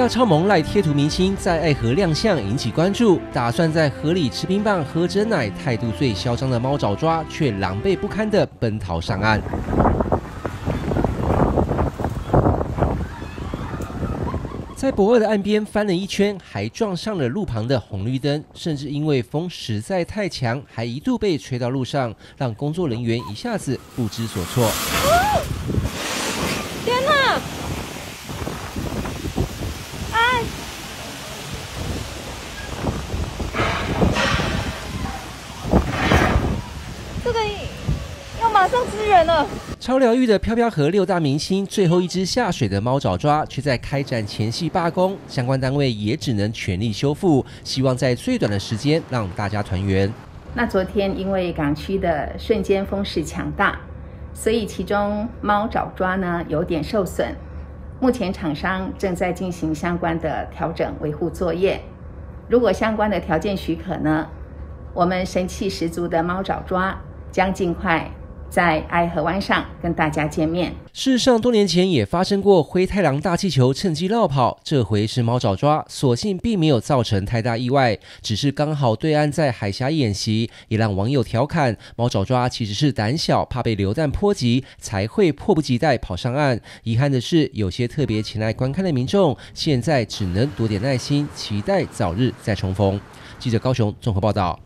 价超萌赖贴图明星在爱河亮相，引起关注。打算在河里吃冰棒、喝真奶，态度最嚣张的猫爪抓，却狼狈不堪地奔逃上岸。在博二的岸边翻了一圈，还撞上了路旁的红绿灯，甚至因为风实在太强，还一度被吹到路上，让工作人员一下子不知所措。 天哪！哎！这个要马上支援了。 超疗愈的飘飘河6大明星，最后一只下水的猫爪抓，却在开展前夕罢工，相关单位也只能全力修复，希望在最短的时间让大家团圆。 那昨天因为港区的瞬间风势强大，所以其中猫爪抓呢有点受损。目前厂商正在进行相关的调整维护作业，如果相关的条件许可呢，我们神气十足的猫爪抓将尽快在爱河湾上跟大家见面。 事实上，多年前也发生过灰太狼大气球趁机绕跑，这回是猫爪抓，所幸并没有造成太大意外，只是刚好对岸在海峡演习，也让网友调侃猫爪抓其实是胆小，怕被流弹波及，才会迫不及待跑上岸。遗憾的是，有些特别前来观看的民众，现在只能多点耐心，期待早日再重逢。记者高雄综合报道。